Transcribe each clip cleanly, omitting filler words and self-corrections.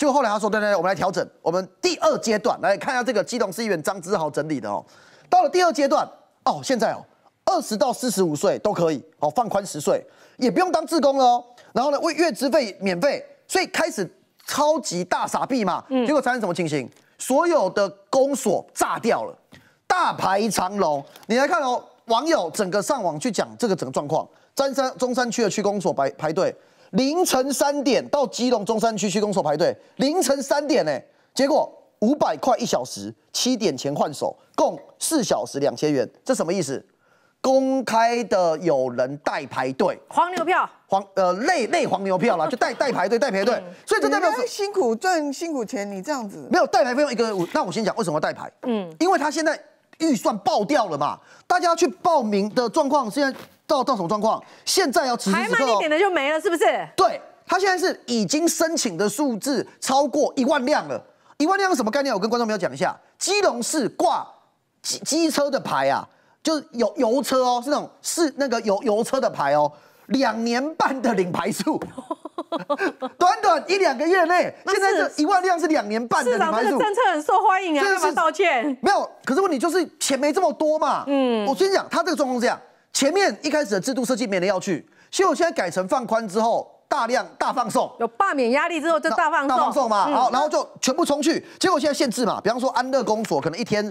就后来他说，对，我们来调整，我们第2阶段来看一下这个基隆市议员张之豪整理的哦。到了第2阶段哦，现在哦，20到45岁都可以哦，放宽10岁，也不用当志工了哦。然后呢，为月资费免费，所以开始超级大撒币嘛。结果产生什么情形？所有的公所炸掉了，大排长龙。你来看哦，网友整个上网去讲这个整个状况，中山区的区公所排队。凌晨3点到基隆中山区区公所排队，凌晨3点呢，结果500块1小时，7点前换手，共4小时2000元，这什么意思？公开的有人代排队， 黄牛票， 类黄牛票啦，就代排队，所以这代表辛苦赚辛苦钱，你这样子没有代排费用一个，那我先讲为什么要代排，因为他现在预算爆掉了嘛，大家去报名的状况现在。到什么状况？现在要此时此刻还慢一点的就没了，是不是？ 对，他现在是已经申请的数字超过1万辆了。1万辆是什么概念？我跟观众朋友讲一下。基隆市挂机车的牌啊，就是油车哦，是那个油车的牌哦，2年半的领牌数，短1-2个月内，现在这1万辆是2年半的领牌数。 市长这个政策很受欢迎啊，干嘛道歉？ 没有，可是问题就是钱没这么多嘛。我先讲，他这个状况是这样。前面一开始的制度设计没人要去，所以我现在改成放宽之后，大放送， 有罢免压力之后就大放送嘛，好，然后就全部冲去。结果现在限制嘛，比方说安乐公所可能1天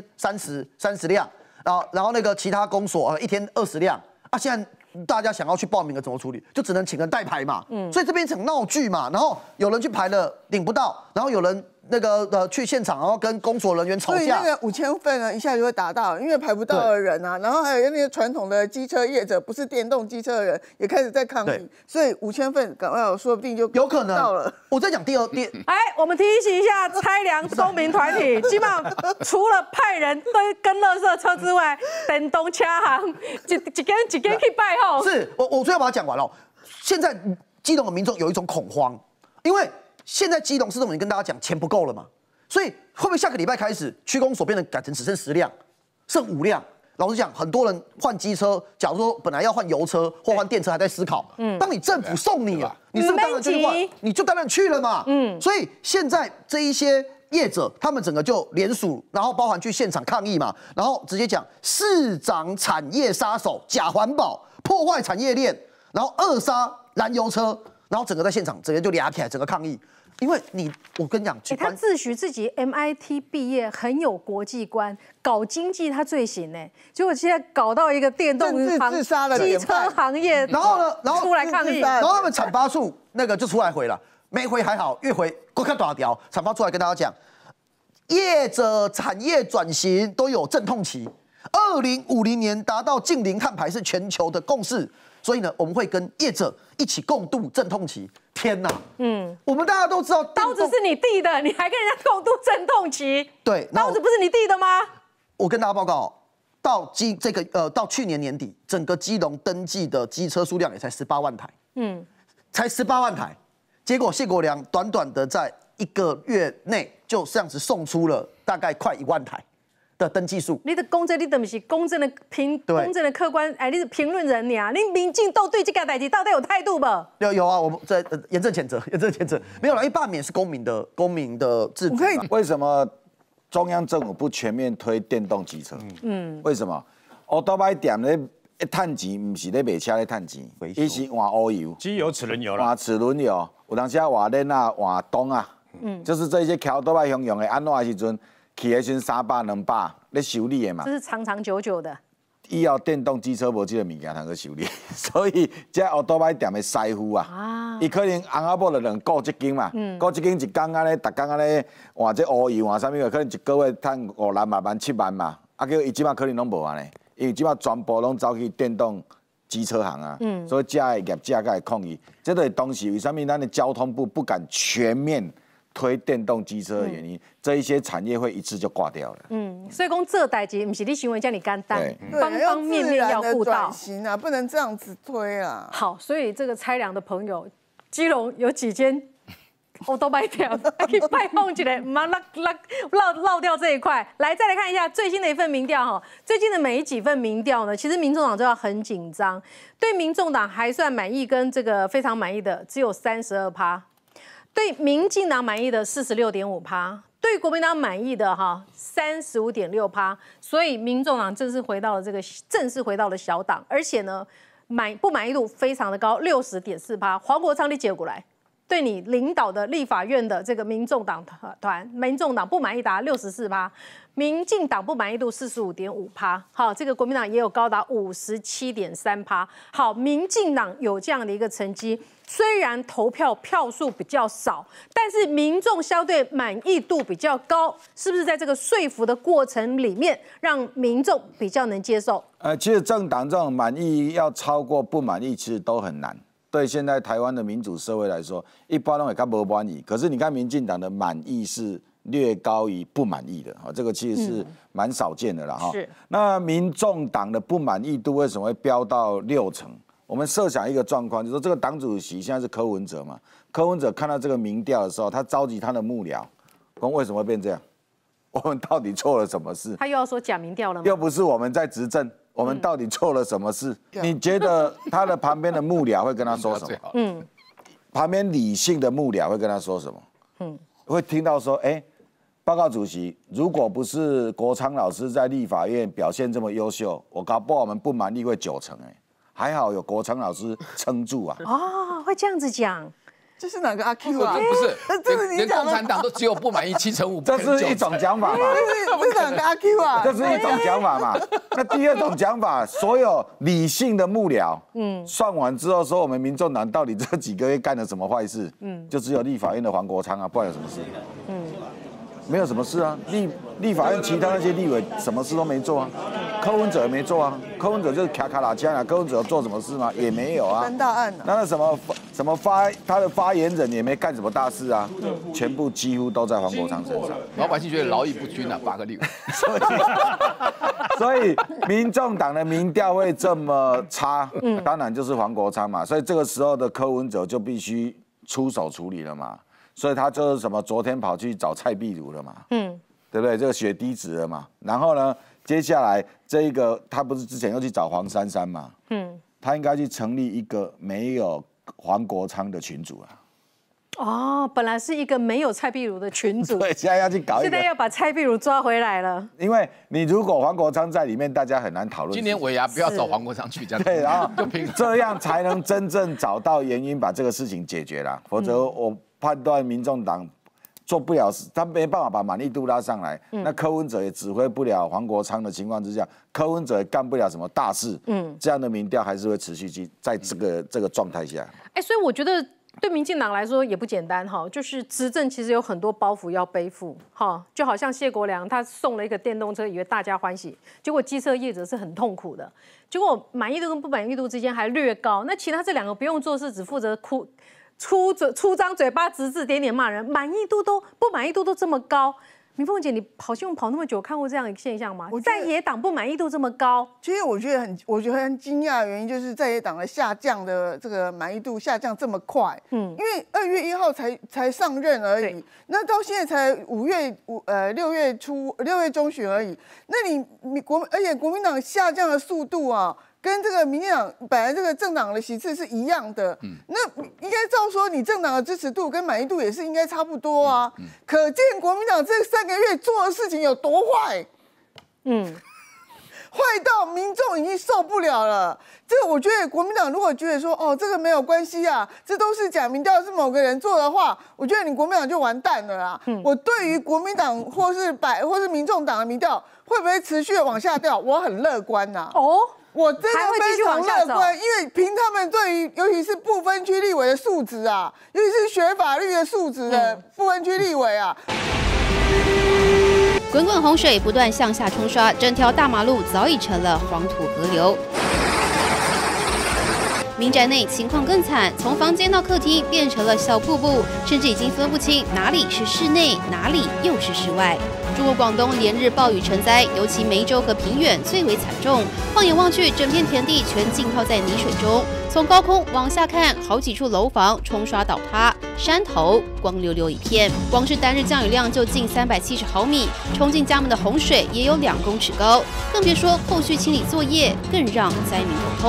30辆，然后那个其他公所1天20辆啊，现在大家想要去报名的怎么处理？就只能请人代排嘛，所以这边一场闹剧嘛，然后有人去排了领不到，然后有人。那个去现场，然后跟公所人员吵架， 所以那个5000份呢，一下就会达到，因为排不到的人啊，然后还有那些传统的机车业者，不是电动机车的人，也开始在抗议，所以5000份赶快，说不定就有可能到了。 我在讲第二， 哎，我们提醒一下拆粮收民团体，基本上除了派人跟垃圾车之外，电动车行一间去拜候。 是我最后把它讲完了。现在基隆的民众有一种恐慌，因为。现在基隆市政府已经跟大家讲钱不够了嘛，所以会不会下个礼拜开始区公所变成改成只剩10辆，剩5辆？老实讲，很多人换机车，假如说本来要换油车或换电车，还在思考。当你政府送你了，你是不是当然就去换？你就当然去了嘛。所以现在这一些业者，他们整个就联署，然后包含去现场抗议嘛，然后直接讲市长产业杀手假环保，破坏产业链，然后扼杀燃油车，然后整个在现场整个就俩起来，整个抗议。因为我跟你讲， 他自诩自己 MIT 毕业，很有国际观，搞经济他最行呢。结果现在搞到一个电动机车行业， 然后呢， 出来抗议， 然后他们产发处那个就出来回了，没回还好，越回快看大条，产发出来跟大家讲，业者产业转型都有阵痛期，2050年达到净零碳排是全球的共识。所以呢，我们会跟业者一起共度阵痛期。天哪，我们大家都知道， 刀子是你递的，你还跟人家共度阵痛期？ 对， 刀子不是你递的吗？ 我跟大家报告，到去年年底，整个基隆登记的机车数量也才18万台，才18万台，结果谢国良短短的在1个月内就这样子送出了大概快1万台。的登记数， 你的公正，你等于是公正的公正的客观，哎，你是评论人呀，你民进党对这个代志到底有态度不？ 有啊，我们在严正谴责，没有啦，因为罢免是公民的自主。 为什么中央政府不全面推电动机车？为什么？欧多拜店咧碳钱，不是咧卖车咧碳钱，伊是换乌油、 机油、齿轮油啦， 换齿轮油，有当时换链啊、换东啊，就是这些桥多拜乡用的，安怎的时阵？去的时300、200咧修理的嘛， 这是长长久久的。 以后电动机车无这个物件通去修理，所以这奥多麦店的师傅啊，伊可能翁仔某就能顾一间嘛，顾一间一工安尼，逐工安尼换这乌油换啥物个，可能一个月赚5、6万、7万嘛，啊，叫伊即马可能拢无安尼，因为即马全部拢走去电动机车行啊，所以这个业者才会抗议，这就是当时为什么咱的交通部不敢全面推电动机车的原因，这一些产业会一次就挂掉了。 所以讲这代志不是你行为叫你简单，方对， 方面面要顾到。 转型啊，不能这样子推啊。 好，所以这个拆粮的朋友，基隆有几间我都拜掉，还可以拜访起来，妈落掉这一块。来，再来看一下最新的一份民调哈，最近的每几份民调呢，其实民众党都要很紧张，对民众党还算满意跟这个非常满意的只有32%。 对民进党满意的46.5%，对国民党满意的35.6%，所以民众党正式回到了小党，而且呢，不满意度非常的高，60.4%。黄国昌你接过来，对你领导的立法院的这个民众党不满意达64%，民进党不满意度45.5%。好，这个国民党也有高达57.3%。好，民进党有这样的一个成绩。虽然投票票数比较少，但是民众相对满意度比较高，是不是在这个说服的过程里面，让民众比较能接受？ 其实政党这种满意要超过不满意，其实都很难。对现在台湾的民主社会来说，一般都会看不满意。可是你看民进党的满意是略高于不满意的，这个其实是蛮少见的啦哈。 是。 那民众党的不满意度为什么会飙到60%？我们设想一个状况，就是说这个党主席现在是柯文哲嘛，柯文哲看到这个民调的时候，他召集他的幕僚，说为什么会变这样？我们到底做了什么事？ 他又要说假民调了吗？ 又不是我们在执政，我们到底做了什么事？你觉得他的旁边的幕僚会跟他说什么？旁边理性的幕僚会跟他说什么？会听到说，报告主席，如果不是国昌老师在立法院表现这么优秀，我搞不好我们不满意会90%还好有国昌老师撑住啊！ 哦，会这样子讲， 这是哪个阿 Q 啊？ 不是， 这是你连讲的， 共产党都只有不满意75%， 这是一种讲法嘛？ 这是哪个阿 Q 啊？ 这是一种讲法嘛？那第二种讲法，所有理性的幕僚，算完之后说我们民众党到底这几个月干了什么坏事？就只有立法院的黄国昌啊，不然有什么事？没有什么事啊，立法院其他那些立委什么事都没做啊，柯文哲也没做啊，柯文哲就是卡卡拉枪啊，柯文哲有做什么事吗？也没有啊。 三大案啊。 那什么他的发言人也没干什么大事啊，全部几乎都在黄国昌身上。 老百姓觉得劳逸不均啊，8个立委。 所以民众党的民调会这么差，当然就是黄国昌嘛，所以这个时候的柯文哲就必须出手处理了嘛。所以他就是什么，昨天跑去找蔡壁如了嘛，对不对？这个血滴子了嘛。然后呢，接下来这一个他不是之前又去找黄珊珊嘛，他应该去成立一个没有黄国昌的群组啊。 哦，本来是一个没有蔡壁如的群组， 对，现在要去搞一个， 现在要把蔡壁如抓回来了。 因为你如果黄国昌在里面，大家很难讨论。 今年尾牙不要找黄国昌去，这样对，然后这样才能真正找到原因，把这个事情解决了。否则我判断民众党做不了事，他没办法把满意度拉上来。那柯文哲也指挥不了黄国昌的情况之下，柯文哲也干不了什么大事。这样的民调还是会持续在这个状态下。 所以我觉得对民进党来说也不简单哈，就是执政其实有很多包袱要背负哈，就好像谢国良他送了一个电动车，以为大家欢喜，结果机车业者是很痛苦的，结果满意度跟不满意度之间还略高，那其他这两个不用做事，只负责出张嘴巴指指点点骂人，不满意度都这么高。明凤姐，你跑新闻跑那么久，看过这样一个现象吗？在野党不满意度这么高， 其实我觉得很惊讶的原因就是在野党的下降的这个满意度下降这么快，因为2月1号才上任而已，那到现在才6月中旬而已，那而且国民党下降的速度啊，跟这个民进党本来这个政党的席次是一样的，那应该照说你政党的支持度跟满意度也是应该差不多啊，可见国民党这3个月做的事情有多坏，坏到民众已经受不了了。这个我觉得国民党如果觉得说这个没有关系啊，这都是假民调是某个人做的话，我觉得你国民党就完蛋了啦。我对于国民党或是民众党的民调会不会持续的往下掉，我很乐观呐。我真的非常乐观，因为凭他们对于尤其是不分区立委的素质啊，尤其是学法律的素质的不分区立委啊。 滚滚洪水不断向下冲刷，整条大马路早已成了黄土河流。民宅内情况更惨，从房间到客厅变成了小瀑布，甚至已经分不清哪里是室内，哪里又是室外。中国广东连日暴雨成灾，尤其梅州和平远最为惨重。放眼望去，整片田地全浸泡在泥水中。从高空往下看，好几处楼房冲刷倒塌，山头光溜溜一片。光是单日降雨量就近370毫米，冲进家门的洪水也有2公尺高，更别说后续清理作业，更让灾民头痛。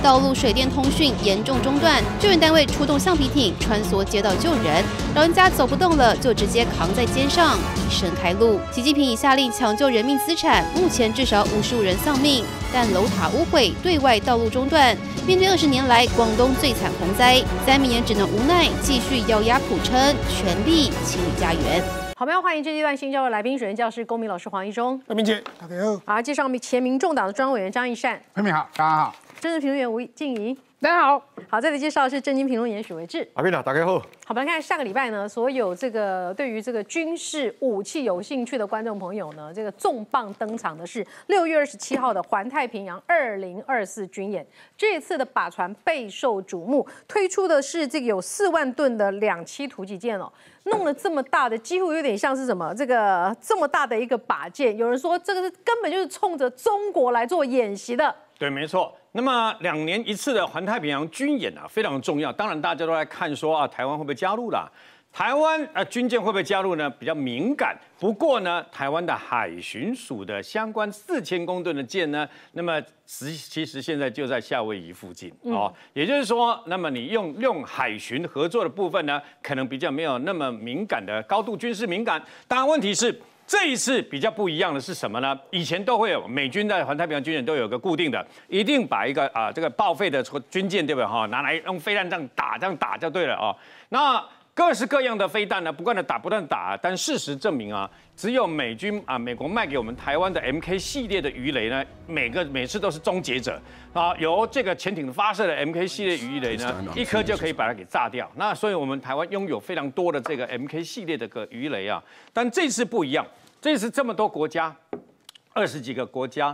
道路、水电、通讯严重中断，救援单位出动橡皮艇穿梭街道救人，老人家走不动了就直接扛在肩上，以身开路。习近平已下令抢救人命资产，目前至少55人丧命，但楼塔污毁，对外道路中断。面对20年来广东最惨洪灾，灾民也只能无奈继续咬牙苦撑，全力清理家园。 好，我们要欢迎这阶段新教的来宾，首先教师公民老师黄一中， 明姐，大家好。 好，介绍前民众党的专委员张义善， 慧敏好，大家好。 政治评论员吴静怡， 大家好。 好，再来介绍的是政经评论员许维志。 阿斌好，大家好。 好，我们来看下个礼拜呢，所有对于这个军事武器有兴趣的观众朋友呢，这个重磅登场的是6月27号的环太平洋2024军演。这一次的靶船备受瞩目，推出的是这个有4万吨的2栖突击舰哦，弄了这么大的，几乎有点像是什么这么大的一个靶舰，有人说这个是根本就是冲着中国来做演习的。 对，没错。那么2年一次的环太平洋军演啊，非常重要。当然，大家都在看说啊，台湾会不会加入啦？台湾军舰会不会加入呢？比较敏感。不过呢，台湾的海巡署的相关4000公吨的舰呢，那么其实现在就在夏威夷附近哦。也就是说，那么你用海巡合作的部分呢，可能比较没有那么敏感的高度军事敏感。当然，问题是。这一次比较不一样的是什么呢？以前都会有美军在环太平洋军演都有个固定的，一定把一个这个报废的军舰对不对哈，拿来用飞弹这样打就对了哦。那各式各样的飞弹呢，不断的打，但事实证明啊，只有美国卖给我们台湾的 MK 系列的鱼雷呢，每次都是终结者啊，由这个潜艇发射的 MK 系列鱼雷呢，一颗就可以把它给炸掉。那所以我们台湾拥有非常多的这个 MK 系列的个鱼雷啊，但这次不一样。这次这么多国家，20几个国家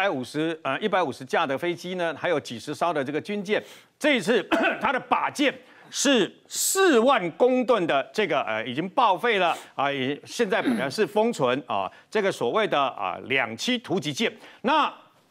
，150架的飞机呢，还有几十艘的这个军舰。这一次它的靶舰是4万公吨的这个已经报废了也现在本来是封存这个所谓的2栖突击舰。那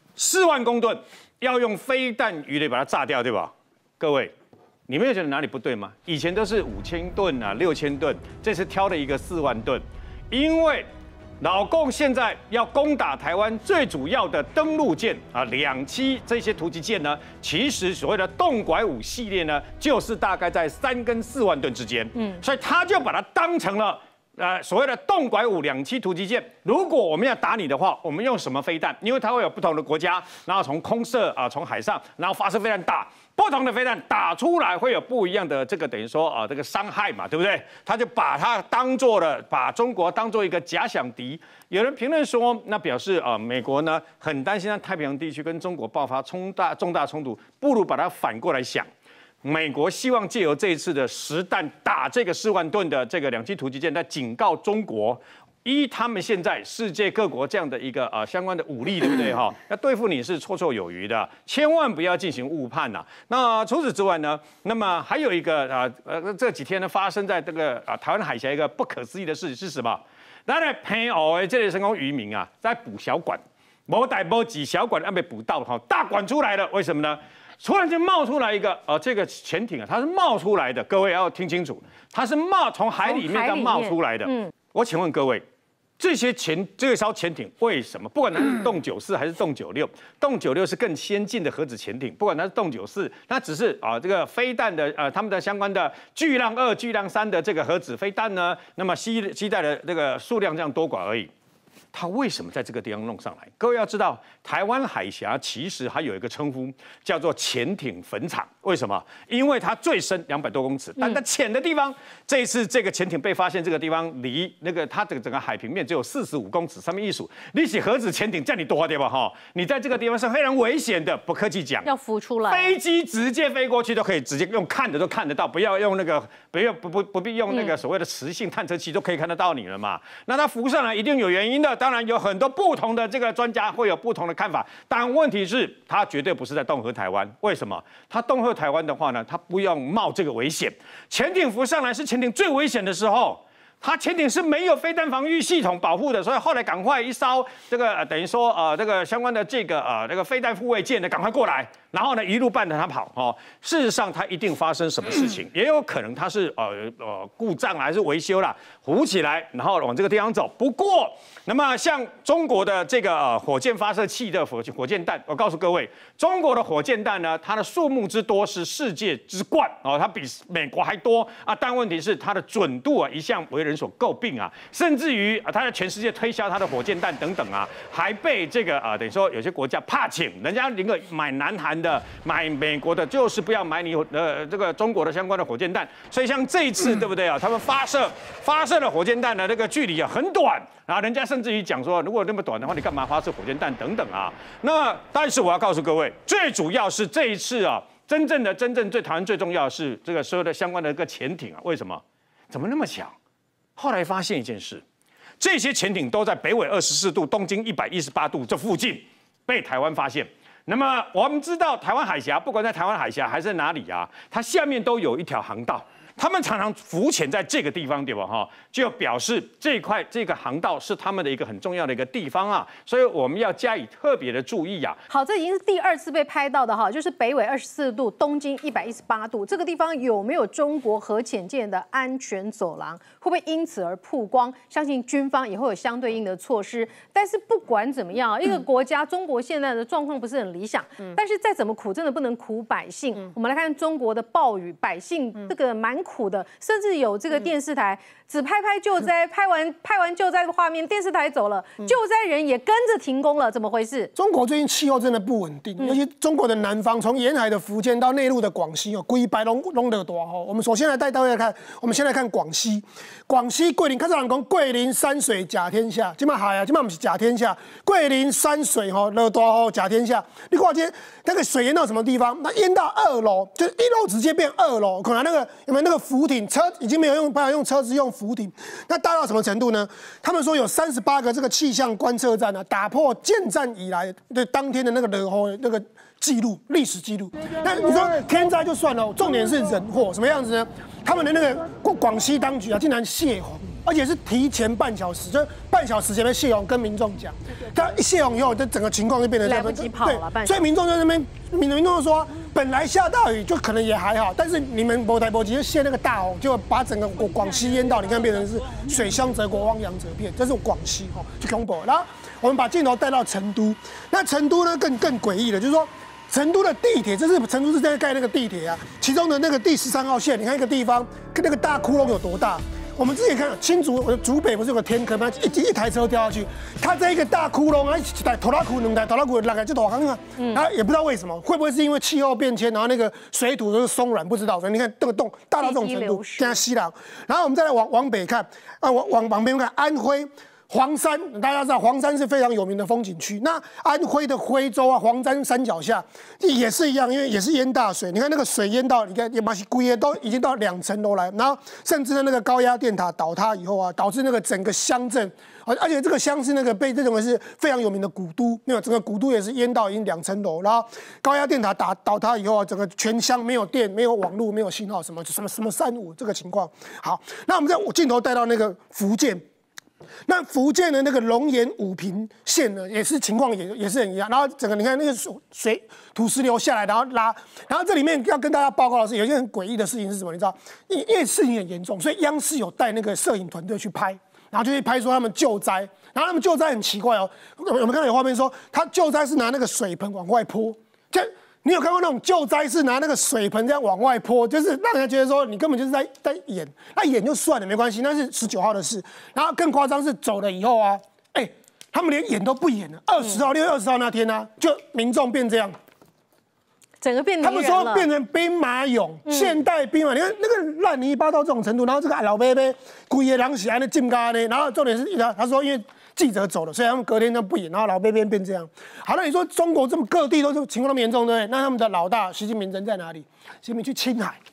4万公吨要用飞弹鱼雷把它炸掉，对吧？各位，你没有觉得哪里不对吗？以前都是5000吨6000吨，这次挑了一个4万吨，因为老共现在要攻打台湾最主要的登陆舰2栖这些突击舰呢，其实所谓的洞拐5系列呢，就是大概在3跟4万吨之间。所以他就把它当成了所谓的洞拐52栖突击舰。如果我们要打你的话，我们用什么飞弹？因为它会有不同的国家，然后从空射从海上，然后发射飞弹打。不同的飞弹打出来会有不一样的这个等于说这个伤害嘛，对不对？他就把它把中国当做一个假想敌。有人评论说，那表示美国呢很担心在太平洋地区跟中国爆发重大冲突，不如把它反过来想。美国希望借由这一次的实弹打这个4万吨的这个2栖突击舰，来警告中国。他们现在世界各国这样的一个相关的武力，对不对哈？要对付你是绰绰有余的，千万不要进行误判呐。那除此之外呢，那么还有一个这几天呢发生在这个台湾海峡一个不可思议的事是什么？咱的澎湖的这类成功渔民啊，在捕小管，没逮没几小管还没捕到哈，大管出来了，为什么呢？突然间冒出来一个这个潜艇啊，它是冒出来的，各位要听清楚，它是从海里面冒出来的。我请问各位。这个艘潜艇为什么？不管它是洞94还是洞96，洞96是更先进的核子潜艇，不管它是洞94，它只是这个飞弹的他们的相关的巨浪2、巨浪3的这个核子飞弹呢，那么携带的这个数量这样多寡而已。它为什么在这个地方弄上来？各位要知道，台湾海峡其实还有一个称呼叫做潜艇坟场。为什么？因为它最深200多公尺，但它浅的地方，这一次这个潜艇被发现，这个地方离那个它的整个海平面只有45公尺。上面一数，你写核子潜艇叫你多对吧？哈，你在这个地方是非常危险的，不客气讲， 要浮出来， 飞机直接飞过去都可以直接用看的都看得到，不要用那个不必用那个所谓的磁性探测器都可以看得到你了嘛。那它浮上来一定有原因的。当然有很多不同的这个专家会有不同的看法，但问题是它绝对不是在恫吓台湾。为什么？它恫吓台湾的话呢，它不要冒这个危险。潜艇浮上来是潜艇最危险的时候。 它潜艇是没有飞弹防御系统保护的，所以后来赶快一艘这个等于说这个相关的这个飞弹护卫舰呢，赶快过来，然后呢一路伴着它跑哦。事实上，它一定发生什么事情，也有可能它是故障还是维修啦，浮起来，然后往这个地方走。不过，那么像中国的这个火箭发射器的火箭弹，我告诉各位，中国的火箭弹呢，它的数目之多是世界之冠哦，它比美国还多啊。但问题是它的准度啊，一向为人所诟病啊，甚至于它在全世界推销它的火箭弹等等啊，还被这个等于说有些国家怕请，人家宁可买南韩的、买美国的，就是不要买你这个中国的相关的火箭弹。所以像这一次对不对啊？他们发射的火箭弹的那个距离啊很短，然后人家甚至于讲说，如果那么短的话，你干嘛发射火箭弹等等啊？那但是我要告诉各位，最主要是这一次啊，真正对台湾最重要的是这个所有的相关的一个潜艇啊，为什么？怎么那么强？后来发现一件事，这些潜艇都在北纬24度、东经118度这附近被台湾发现。那么我们知道，台湾海峡不管在台湾海峡还是哪里啊，它下面都有一条航道。他们常常浮潜在这个地方，对吧？哈，就表示这个航道是他们的一个很重要的一个地方啊，所以我们要加以特别的注意啊。 好，这已经是第2次被拍到的哈，就是北纬24度、东经118度这个地方有没有中国核潜舰的安全走廊？会不会因此而曝光？相信军方也会有相对应的措施。但是不管怎么样，一个国家中国现在的状况不是很理想，但是再怎么苦，真的不能苦百姓。我们来看中国的暴雨，百姓这个蛮苦的，甚至有这个电视台只拍救灾，拍完救灾的画面，电视台走了，救灾人也跟着停工了，怎么回事？ 中国最近气候真的不稳定，尤其中国的南方，从沿海的福建到内陆的广西哦，规白龙的多哦。我们首先来带大家看，我们先来看广西，桂林，看到人讲桂林山水甲天下，今嘛海啊，今嘛不是甲天下，桂林山水哈热大哦甲天下。你看这那个水淹到什么地方？那淹到2楼，就1楼直接变2楼，可能那个有没有那个浮艇车已经没有办法用车子，用浮艇，那大到什么程度呢？他们说有38个这个气象观测站啊，打破建站以来的当天的那个热雨那个记录，历史记录。那你说天灾就算了，重点是人祸，什么样子呢？他们的那个广西当局啊，竟然泄洪，而且是提前半小时，就半小时前面泄洪，跟民众讲。他一泄洪以后，这整个情况就变成来不及跑了。 所以民众在那边，民众就说，本来下大雨就可能也还好，但是你们没急就泄那个大洪，就把整个广西淹到，你看变成是水乡泽国，汪洋泽片，这是广西哈，就恐怖。然后我们把镜头带到成都，那成都呢更诡异的，就是说。成都的地铁，这是成都是在盖那个地铁啊，其中的那个第13号线，你看一个地方跟那个大窟窿有多大？我们之前看新竹，竹北不是有个天坑吗？一台车掉下去，它在一个大窟窿啊，一台拖拉库2台拖拉库拉开就大坑啊，然后也不知道为什么，会不会是因为气候变迁，然后那个水土都是松软，不知道。所以你看这个洞大到这种程度，现在西朗，然后我们再来往北看啊，往北看安徽。黄山，大家知道黄山是非常有名的风景区。那安徽的徽州啊，黄山山脚下也是一样，因为也是淹大水。你看那个水淹到，你看也把龟也都已经到2层楼来，然后甚至呢那个高压电塔倒塌以后啊，导致那个整个乡镇，而且这个乡是那个被认为是非常有名的古都，没有整个古都也是淹到已经2层楼，然后高压电塔倒塌以后啊，整个全乡没有电、没有网络、没有信号，什么3.5这个情况。好，那我们再镜头带到那个福建。那福建的那个龙岩武平县呢，也是情况也是很一样。然后整个你看那个水土石流下来，然后拉，然后这里面要跟大家报告的是，有一件很诡异的事情是什么？你知道，因为事情很严重，所以央视有带那个摄影团队去拍，然后就去拍说他们救灾。然后他们救灾很奇怪哦，我们看到有画面说，他救灾是拿那个水盆往外泼，你有看过那种救灾是拿那个水盆这样往外泼，就是让人家觉得说你根本就是在演，那演就算了没关系，那是19号的事。然后更夸张是走了以后啊，他们连演都不演了。6月20号那天呢，就民众变这样， 整个变成他们说变成兵马俑，现代兵马，你看那个烂泥巴到这种程度，然后这个老伯伯规个人起来的进咖呢，然后重点是他说因为。记者走了，所以他们隔天就不演，然后老被变这样。好了，你说中国这么各地都是情况那么严重，对不对？那他们的老大习近平人在哪里？习近平去青海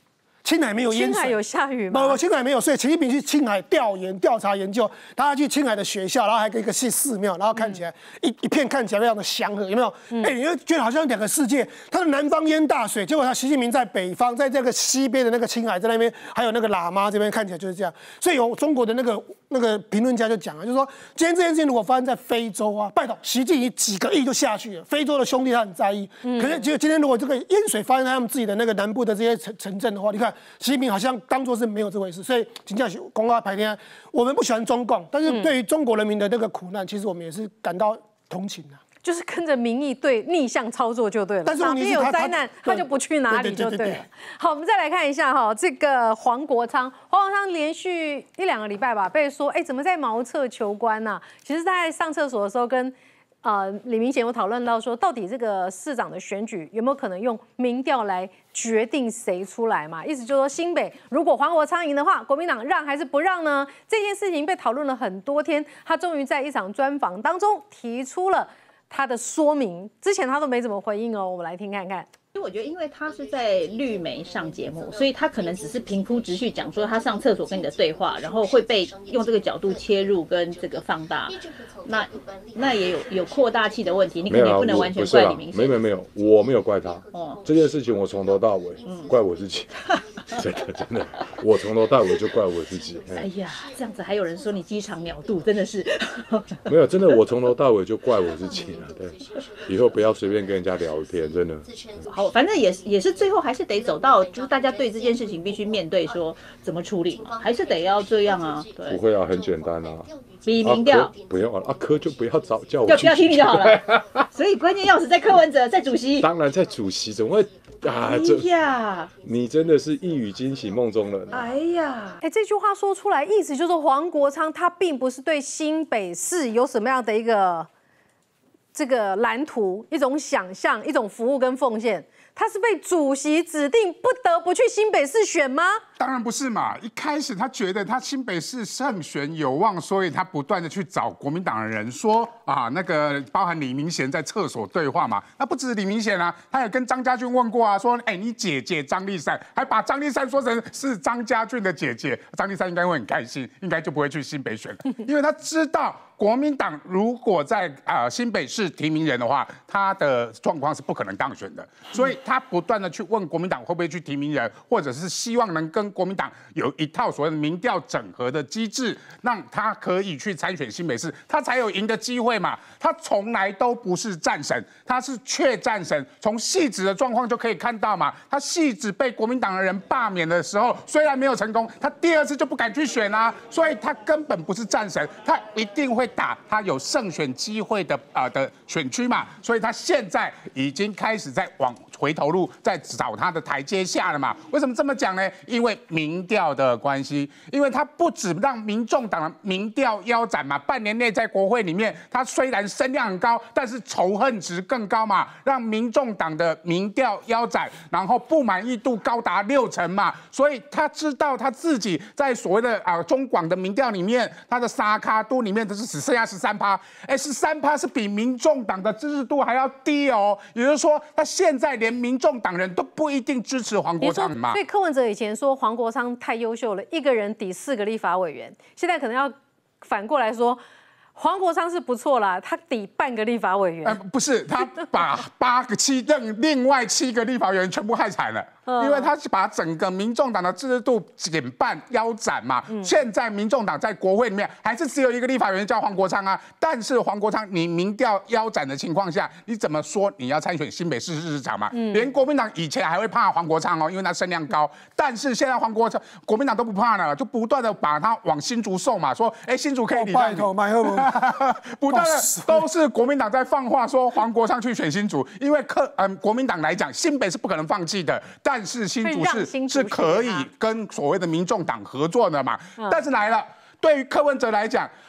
青海没有淹水， 青海有下雨吗？ 不，青海没有，所以习近平去青海调查研究，他去青海的学校，然后还有一个是寺庙，然后看起来一片看起来非常的祥和，有没有？哎，你会觉得好像两个世界，他的南方淹大水，结果他习近平在北方，在这个西边的那个青海，在那边还有那个喇嘛这边看起来就是这样，所以有中国的那个评论家就讲了，就是说今天这件事情如果发生在非洲啊，拜托，习近平几个亿就下去了，非洲的兄弟他很在意，可是结果今天如果这个淹水发生在他们自己的那个南部的这些城镇的话，你看习近平好像当作是没有这回事，所以请教公告排天，我们不喜欢中共，但是对于中国人民的那个苦难，其实我们也是感到同情的。 就是跟着民意对逆向操作就对了， 但是哪边有灾难他就不去哪里就对了。好，我们再来看一下哈，这个黄国昌连续1、2个礼拜吧，被说怎么在茅厕求官呢？其实在上厕所的时候跟李明贤有讨论到说，到底这个市长的选举有没有可能用民调来决定谁出来嘛？意思就是说，新北如果黄国昌赢的话，国民党让还是不让呢？这件事情被讨论了很多天，他终于在一场专访当中提出了他的说明，之前他都没怎么回应哦，我们来听看看。 因为我觉得，因为他是在绿媒上节目，所以他可能只是平铺直叙讲说他上厕所跟你的对话，然后会被用这个角度切入跟这个放大，那也有扩大器的问题，你可能也不能完全怪李明贤。 没有，我没有怪他。这件事情我从头到尾怪我自己，真的，我从头到尾就怪我自己。 哎呀，这样子还有人说你鸡肠鸟肚，真的是。 没有，真的，我从头到尾就怪我自己了。对，以后不要随便跟人家聊天，真的。 好，反正也是最后还是得走到，就是大家对这件事情必须面对，说怎么处理嘛，还是得要这样啊。对， 不会啊，很简单啊。 比民调不要啊，柯就不要找叫我不要听你就好了。所以关键钥匙在柯文哲，在主席。 当然在主席，怎么会啊？ 哎呀， 你真的是一语惊醒梦中人。 哎呀， 这句话说出来，意思就是黄国昌他并不是对新北市有什么样的一个这个蓝图、一种想象、一种服务跟奉献。他是被主席指定不得不去新北市选吗？ 当然不是嘛！一开始他觉得他新北市胜选有望，所以他不断的去找国民党的人说啊，那个包含李明贤在厕所对话嘛。那不止李明贤啊，他也跟张家俊问过啊，说你姐姐张丽珊，还把张丽珊说成是张家俊的姐姐。张丽珊应该会很开心，应该就不会去新北选了，因为他知道国民党如果在新北市提名人的话，他的状况是不可能当选的，所以他不断的去问国民党会不会去提名人，或者是希望能跟国民党有一套所谓的民调整合的机制，让他可以去参选新北市，他才有赢的机会嘛。他从来都不是战神，他是确战神。从汐止的状况就可以看到嘛，他汐止被国民党的人罢免的时候，虽然没有成功，他第2次就不敢去选啊，所以他根本不是战神，他一定会打他有胜选机会的选区嘛，所以他现在已经开始在往回头路，在找他的台阶下了嘛。为什么这么讲呢？因为民调的关系，因为他不止让民众党的民调腰斩嘛，半年内在国会里面，他虽然声量很高，但是仇恨值更高嘛，让民众党的民调腰斩，然后不满意度高达60%嘛，所以他知道他自己在所谓的中广的民调里面，他的沙卡都里面都是只剩下13%，13%是比民众党的支持度还要低哦，也就是说，他现在连民众党人都不一定支持黄国昌嘛。 所以柯文哲以前说黄国昌太优秀了，一个人抵4个立法委员，现在可能要反过来说。黄国昌是不错啦，他抵半个立法委员。 不是，他把另外7个立法委员全部害惨了，因为他是把整个民众党的支持度减半腰斩嘛。现在民众党在国会里面还是只有1个立法委员叫黄国昌啊，但是黄国昌你民调腰斩的情况下，你怎么说你要参选新北市市长嘛？连国民党以前还会怕黄国昌哦，因为他声量高，但是现在国民党都不怕了，就不断的把他往新竹送嘛，说新竹可以礼让你。不断的都是国民党在放话说黄国昌去选新竹，因为国民党来讲，新北是不可能放弃的，但是新竹是可以跟所谓的民众党合作的嘛。但是来了，对于柯文哲来讲，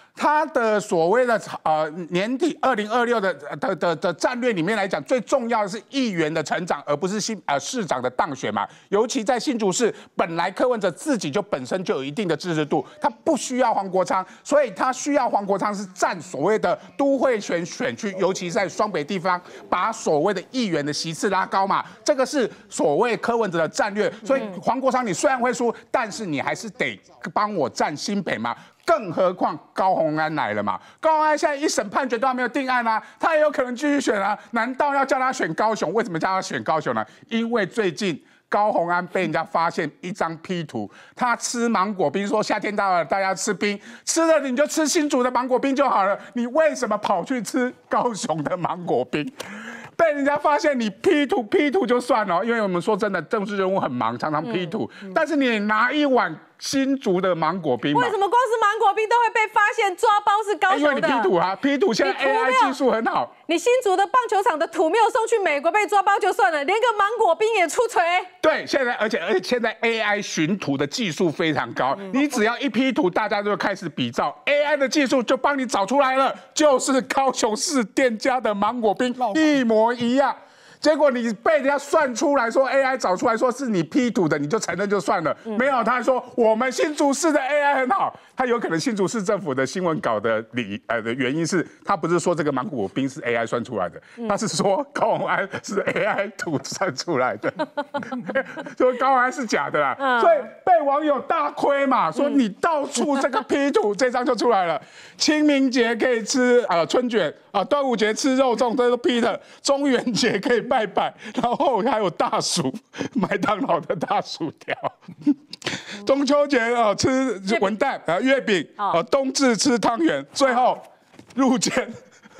他的所谓的年底2026的战略里面来讲，最重要的是议员的成长，而不是市长的当选嘛。尤其在新竹市，本来柯文哲自己就本身就有一定的支持度，他不需要黄国昌，所以他需要黄国昌是占所谓的都会选区，尤其在双北地方，把所谓的议员的席次拉高嘛。这个是所谓柯文哲的战略。所以黄国昌你虽然会输，但是你还是得帮我占新北嘛。更何况高虹安来了嘛，高虹安现在一审判决都还没有定案啊，他也有可能继续选啊，难道要叫他选高雄？为什么叫他选高雄呢？因为最近高虹安被人家发现一张 P 图，他吃芒果冰，说夏天到了大家吃冰，吃了你就吃新竹的芒果冰就好了，你为什么跑去吃高雄的芒果冰？被人家发现你 P 图就算了，因为我们说真的，政治人物很忙，常常 P 图，但是你拿一碗新竹的芒果冰， 为什么光是芒果冰都会被发现抓包是高雄的？ 因为你 P 图啊 ，P 图现在 AI 技术很好。 你新竹的棒球场的土没有送去美国被抓包就算了，连个芒果冰也出锤。 对，而且现在 AI 寻图的技术非常高，你只要一 P 图，大家就开始比照 AI 的技术，就帮你找出来了，就是高雄市店家的芒果冰一模一样。结果你被人家算出来说 AI 找出来说是你 P 图的，你就承认就算了。没有，他说我们新竹市的 AI 很好，他有可能新竹市政府的新闻稿的原因是，他不是说这个芒果冰是 AI 算出来的，他是说高虹安是 AI 图算出来的，说高虹安是假的啦，所以被网友大亏嘛，说你到处这个 P 图，这张就出来了。清明节可以吃春卷啊，端午节吃肉粽，这都 P 的，中元节可以拜拜，然后还有大薯，麦当劳的大薯条。中秋节吃文旦月饼，冬至吃汤圆，最后入监。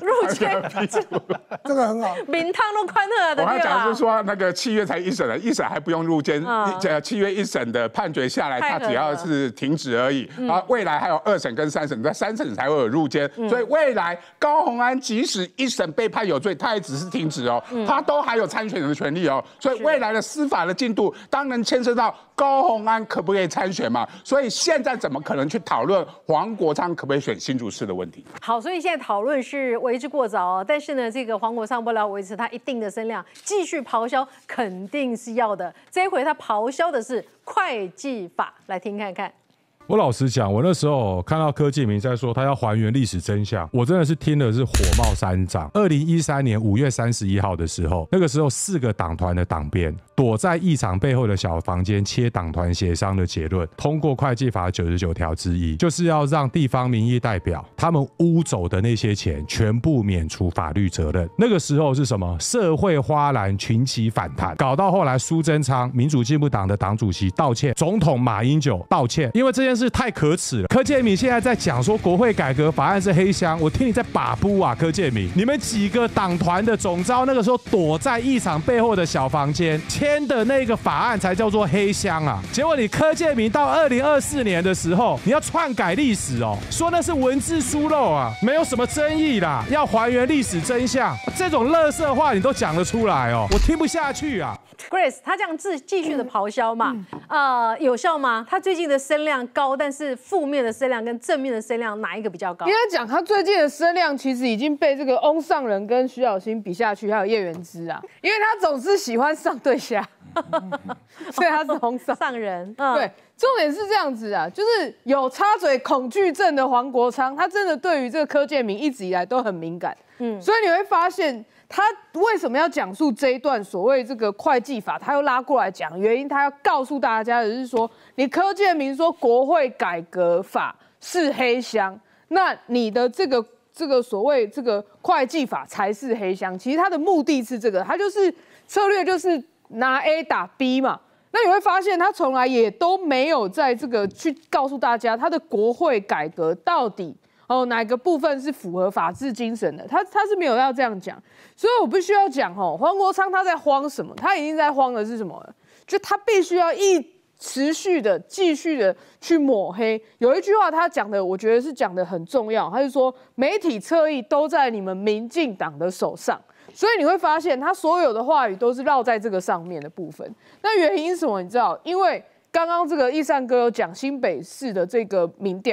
这个很好， 名堂都宽贺的。 我还讲是说，那个7月才一审了，一审还不用入监，7月一审的判决下来，他只要是停止而已。然后未来还有2审跟3审，在3审才会有入监。所以未来高虹安即使一审被判有罪，他也只是停止哦，他都还有参选的权利哦。所以未来的司法的进度，当然牵涉到高虹安可不可以参选嘛。所以现在怎么可能去讨论黄国昌可不可以选新竹市的问题？ 好，所以现在讨论是为之过早哦。但是呢，这个黄国昌为了维持他一定的声量，继续咆哮肯定是要的。这一回他咆哮的是会计法，来听看看。 我老实讲，我那时候看到柯建铭在说他要还原历史真相，我真的是听的是火冒三丈。2013年5月31号的时候，那个时候4个党团的党鞭躲在议场背后的小房间切党团协商的结论，通过会计法99条之一，就是要让地方民意代表他们污走的那些钱全部免除法律责任。那个时候是什么？社会哗然，群起反弹，搞到后来苏贞昌民主进步党的党主席道歉，总统马英九道歉，因为这件事太可耻了。柯建铭现在在讲说国会改革法案是黑箱，我听你在把布啊，柯建铭，你们几个党团的总召那个时候躲在议场背后的小房间签的那个法案才叫做黑箱啊！结果你柯建铭到2024年的时候，你要篡改历史哦，说那是文字疏漏啊，没有什么争议啦，要还原历史真相，这种垃圾话你都讲得出来哦，我听不下去啊。 Grace， 他这样继续的咆哮嘛，有效吗？他最近的声量高，但是负面的声量跟正面的声量哪一个比较高？ 应该讲他最近的声量其实已经被这个翁上人跟徐小新比下去，还有叶元之啊，因为他总是喜欢上对下，所以他是翁上人。对，重点是这样子啊，就是有插嘴恐惧症的黄国昌，他真的对于这个柯建铭一直以来都很敏感。所以你会发现。他为什么要讲述这一段所谓这个会计法？他又拉过来讲，原因他要告诉大家的是说，你柯建铭说国会改革法是黑箱，那你的这个所谓这个会计法才是黑箱。其实他的目的是这个，他就是策略就是拿 A 打 B 嘛。那你会发现他从来也都没有在这个去告诉大家他的国会改革到底。哪个部分是符合法治精神的？他是没有要这样讲，所以我必须要讲黄国昌他在慌什么？他已经在慌的是什么？就他必须要持续的继续的去抹黑。有一句话他讲的，我觉得是讲的很重要，他是说媒体侧翼都在你们民进党的手上，所以你会发现他所有的话语都是绕在这个上面的部分。那原因是什么？你知道？因为刚刚这个义善哥有讲新北市的这个民调。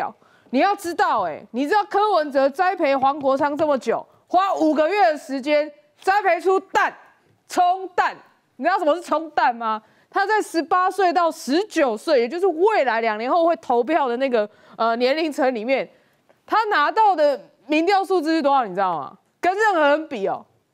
你要知道，你知道柯文哲栽培黄国昌这么久，花5个月的时间栽培出蛋，冲蛋。你知道什么是冲蛋吗？他在18岁到19岁，也就是未来2年后会投票的那个年龄层里面，他拿到的民调数字是多少？你知道吗？跟任何人比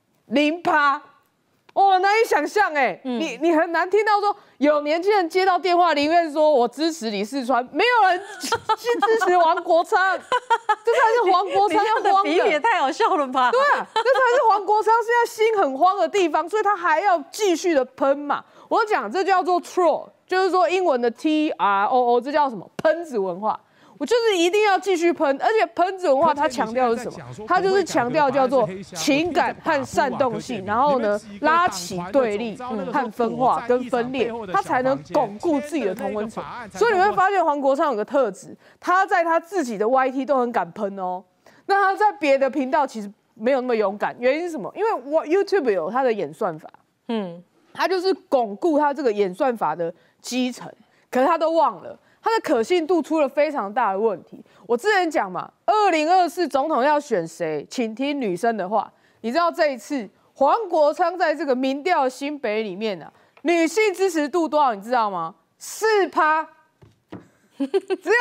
0%。哦，难以想象你很难听到说有年轻人接到电话，宁愿说我支持李四川，没有人去支持黄国昌，这才是黄国昌要慌的。 比喻也太好笑了吧？ 对啊，这才是黄国昌现在心很慌的地方，所以他还要继续的喷嘛。我讲这叫做 troll， 就是说英文的 TROO， 这叫什么？喷子文化。我就是一定要继续喷，而且喷子文化它强调的是什么？它就是强调叫做情感和煽动性，然后呢拉起对立和分化跟分裂，它才能巩固自己的同温层。所以你会发现黄国昌有个特质，他在他自己的 YT 都很敢喷哦，那他在别的频道其实没有那么勇敢。原因是什么？因为我 YouTube 有他的演算法，他就是巩固他这个演算法的基层，可是他都忘了。它的可信度出了非常大的问题。我之前讲嘛，2024总统要选谁，请听女生的话。你知道这一次黄国昌在这个民调新北里面啊，女性支持度多少？你知道吗？4%，只有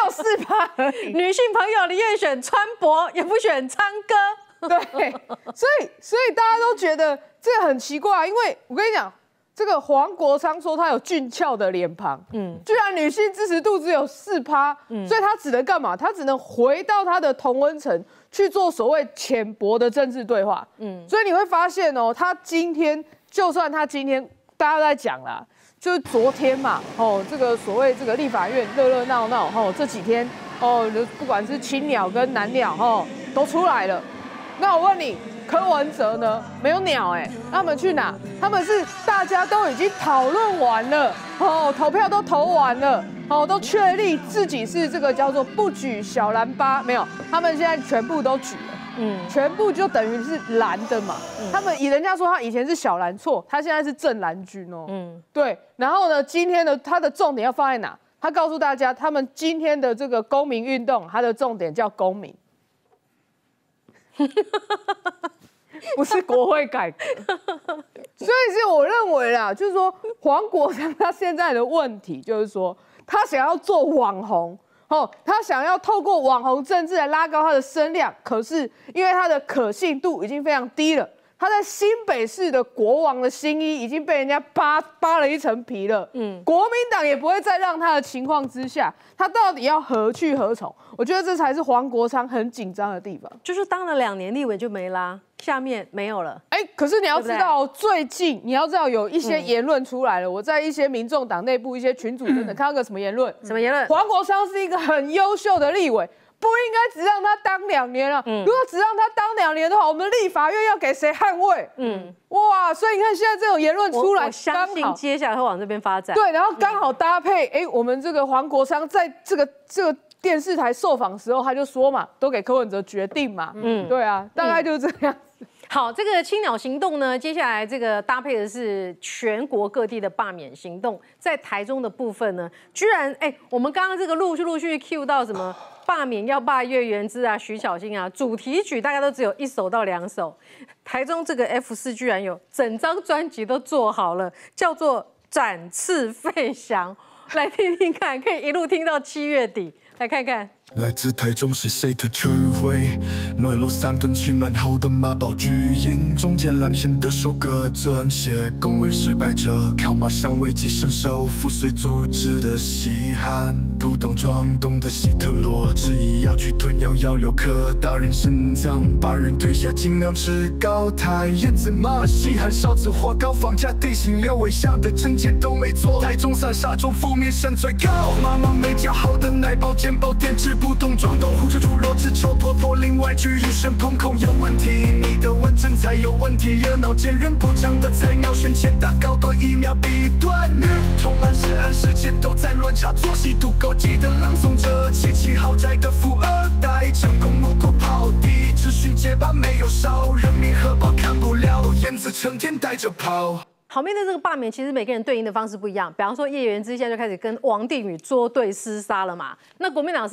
4%而已。 女性朋友宁愿选川博，也不选昌哥。 对，所以大家都觉得这个很奇怪，因为我跟你讲。这个黄国昌说他有俊俏的脸庞，居然女性支持度只有4%，所以他只能干嘛？他只能回到他的同温层去做所谓浅薄的政治对话，所以你会发现哦，他今天就算他今天大家都在讲啦，就是昨天嘛，这个所谓这个立法院热热闹闹，这几天不管是青鸟跟蓝鸟都出来了，那我问你。柯文哲呢？没有鸟他们去哪？他们是大家都已经讨论完了，投票都投完了，都确立自己是这个叫做不举小蓝八，没有，他们现在全部都举了，全部就等于是蓝的嘛。他们人家说他以前是小蓝错，他现在是正蓝军哦，对。然后呢，今天的他的重点要放在哪？他告诉大家，他们今天的这个公民运动，它的重点叫公民。不是国会改革，所以是我认为啦，就是说黄国昌他现在的问题就是说，他想要做网红，他想要透过网红政治来拉高他的声量，可是因为他的可信度已经非常低了，他在新北市的国王的新衣已经被人家扒了一层皮了，国民党也不会再让他的情况之下，他到底要何去何从？我觉得这才是黄国昌很紧张的地方， 就是当了2年立委就没啦，下面没有了。 可是你要知道，最近你要知道有一些言论出来了，我在一些民众党内部一些群组等等看到个什么言论？ 什么言论？ 黄国昌是一个很优秀的立委，不应该只让他当2年啊。如果只让他当2年的话，我们立法院要给谁捍卫？哇，所以你看现在这种言论出来， 我相信接下来会往这边发展。 对，然后刚好搭配，我们这个黄国昌在这个电视台受访的时候，他就说嘛，都给柯文哲决定嘛。对啊，大概就是这样。 好，这个青鸟行动呢，接下来这个搭配的是全国各地的罢免行动，在台中的部分呢，居然我们刚刚这个陆续 cue 到什么罢免要罢叶元之啊、徐巧芯啊，主题曲大概都只有1首到2首，台中这个 F4居然有整张专辑都做好了，叫做展翅飞翔，来听听看，可以一路听到7月底，来看看。 来自台中是谁的智慧？nội lộ3吨取满后的马宝巨营，中间蓝线的首歌撰写，攻为失败者靠马上危机伸手，覆碎组织的稀罕，不懂装懂的希特勒，执意要去吞药要留科大人身脏，把人推下尽量吃高台，燕子马稀罕少子化高房价，地形6位下的证件都没做，台中3杀中负面神最高，妈妈没教好的奶宝健保电池不懂装懂，呼着猪肉只抽婆婆，另外句一声瞳孔有问题，你的问诊才有问题，热闹见人不长的菜鸟选前打高端疫苗弊端，同安是安世界都在乱插作息读高级的朗诵着77豪宅的富二代，成功目过跑地，秩序街霸没有少，人民荷包看不了，燕子成天带着跑。 好，面对这个罢免，其实每个人对应的方式不一样。比方说叶元之现在就开始跟王定宇捉对厮杀了嘛。那国民党是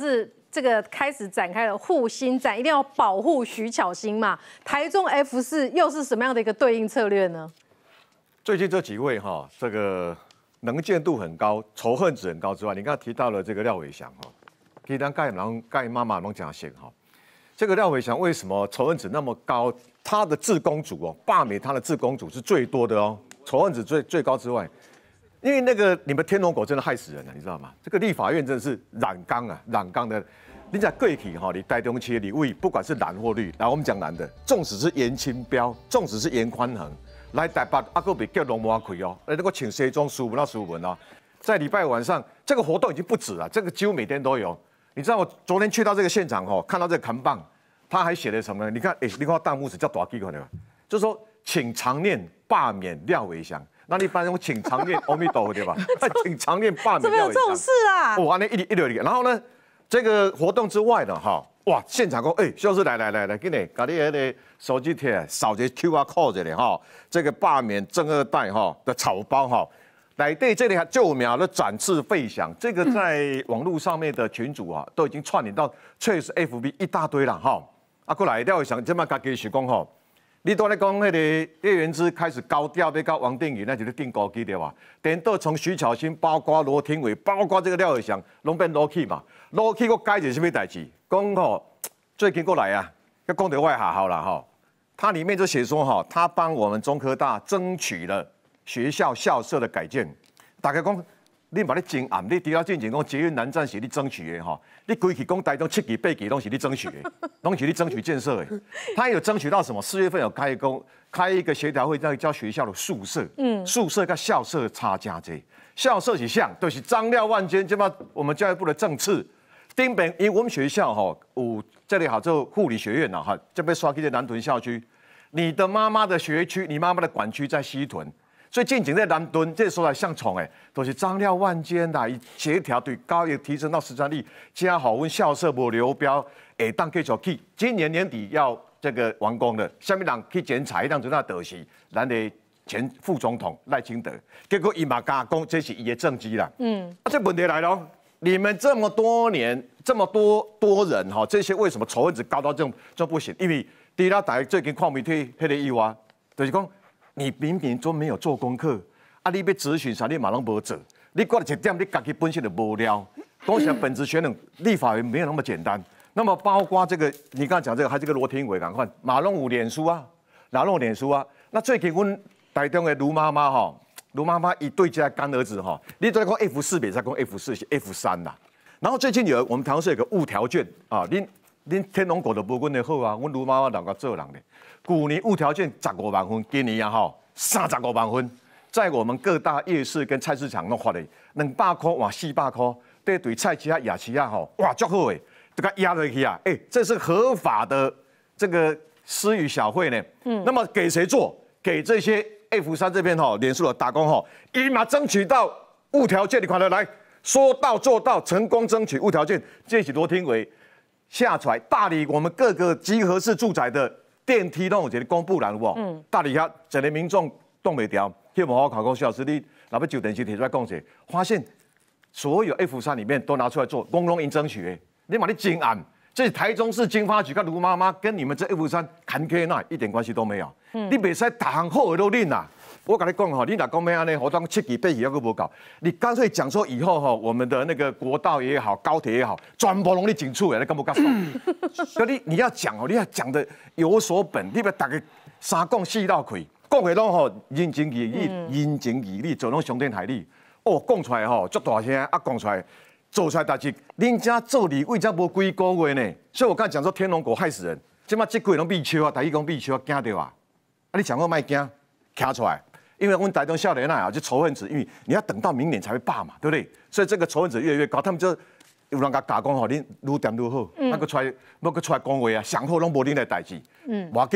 这个开始展开了护心战，一定要保护徐巧芯嘛。台中 F4又是什么样的一个对应策略呢？ 最近这几位哈，这个能见度很高、仇恨值很高之外，你刚才提到了这个廖伟翔哈，其实咱盖妈妈拢讲先哈。这个廖伟翔为什么仇恨值那么高？他的致公主哦，罢免他的致公主是最多的哦，仇恨值最高之外。因为那个你们天龙国真的害死人了，你知道吗？这个立法院真的是染缸的。你在贵体哈，你台中市的立委，不管是蓝或绿，来我们讲蓝的，纵使是严清标，纵使是严宽恒，来台北阿个比叫龙马开哦，来那个请西装书文哦，在礼拜晚上这个活动已经不止了，这个几乎每天都有。你知道我昨天去到这个现场哦，看到这个扛棒，他还写了什么呢？你看，你看弹幕是叫大记看到没有？就是说请常念罢免廖伟翔。那一般用请常念阿弥陀佛对吧？请常念罢免。 怎么有这种事啊？ 哇，那一流，然后呢，这个活动之外呢，哈，哇，现场讲，修士来，给你，把你的手机贴扫这 QR code 这里哈，这个罢免正二代哈的草包哈，来对这里还旧苗的展翅飞翔，这个在网络上面的群组啊，都已经串联到确实 FB 一大堆了哈。啊，过来廖伟翔这么家己是讲吼。你都在讲那个叶元之开始高调要告王定宇，那就是定高机对吧？等到从徐巧芯，包括罗廷伟，包括这个廖伟翔，拢变 low key 嘛。low key 我改一个什么代志？讲吼，最近过来啊，要讲到外下好了哈。它里面就写说哈，他帮我们中科大争取了学校校舍的改建。大家讲，你把你真暗，你除了进前讲捷运南站是你争取的哈，你规矩讲台中7期8期拢是你争取的，拢是你争取建设的。他有争取到什么？4月份有开一个协调会，叫学校的宿舍，宿舍跟校舍差真多。校舍是像，就是张廖万坚，这么我们教育部的政次。顶边因为我们学校哈有这里好做护理学院呐哈，这边刷去的南屯校区，你的妈妈的学区，你妈妈的管区在西屯。所以进前在南屯，这说来像从都是张廖万坚啦，以协调对高也提升到13例，加好温校舍无流标，当继续去，今年年底要这个完工的，下面人去检查，让就那得是咱的前副总统赖清德，结果伊嘛加讲这是伊的政绩啦，这问题来了，你们这么多年这么多人哈，这些为什么仇恨值高到这不行？因为第一大家最近看媒体迄个意外，就是讲。你明明都没有做功课，你要咨询啥，你马上无做，你过了一点，你自己本身就无聊。讲起来，本质学能立法院没有那么简单。那么包括这个，你刚才讲这个，还有这个罗廷伟，赶快马龙有脸书啊，马龙脸书啊。那最近阮台中的卢妈妈哈，卢妈妈一对这干儿子哈，你都在讲 F4，别再讲 F4是 F3啦。然后最近我们台湾市有个物条券啊，恁天龙国的无阮的好啊，阮卢妈妈两个做人的。去年物条件15万分，今年啊35万分，在我们各大夜市跟菜市场弄发的200块哇400块，对菜市啊、夜市啊哇足好诶，这个压落去啊，这是合法的这个私语小会呢。那么给谁做？给这些 F3这边脸书的打工立马争取到物条件，你看到来说到做到，成功争取物条件，这是罗廷伟下出来，大理我们各个集合式住宅的。电梯都有一个公布栏有无？大理遐一个民众挡袂掉，去问我考公徐老师，你若要就电视提出来讲者，发现所有 F3里面都拿出来做，公共应争取的，你把你真暗，这是台中市经发局跟卢妈妈跟你们这 F3坎坷那一点关系都没有。你袂使大行好的都认啦。我跟你讲你若讲要安尼，我当7期8期还佫无够，你干脆讲说以后我们的那个国道也好，高铁也好，全部拢你进出的，你敢不敢说？所以你要讲你要讲的有所本，你别大家3讲4绕开，讲的拢人情义理，人情义理做拢伤天害理。讲出来足大声，讲出来做出来代志，恁家做立委才无几个月呢，所以我刚才讲说天龙国害死人，即马这几拢秘秋啊，台语讲秘秋惊到啊，你讲我卖惊，徛出来。因为我们台中少年啊，就仇恨值，因为你要等到明年才会罢嘛，对不对？所以这个仇恨值越来越高，他们就有人甲讲恁愈点愈好，那个出来讲话啊，上好拢无恁的代志，无要紧，